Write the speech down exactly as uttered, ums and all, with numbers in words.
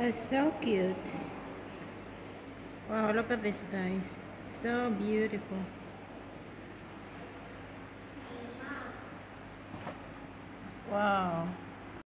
It's so cute. Wow, look at this, guys. So beautiful. Wow.